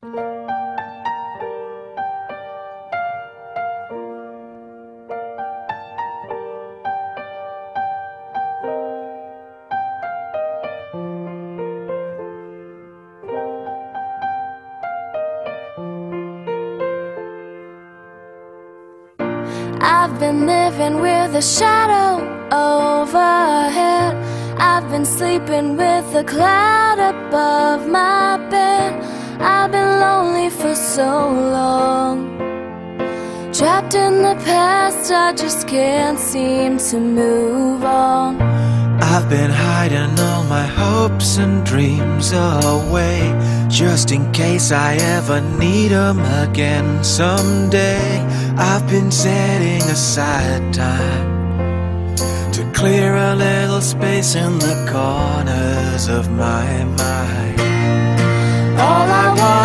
I've been living with a shadow overhead. I've been sleeping with a cloud above my bed. I've been lonely for so long, trapped in the past, I just can't seem to move on. I've been hiding all my hopes and dreams away, just in case I ever need them again someday. I've been setting aside time to clear a little space in the corners of my mind. All I want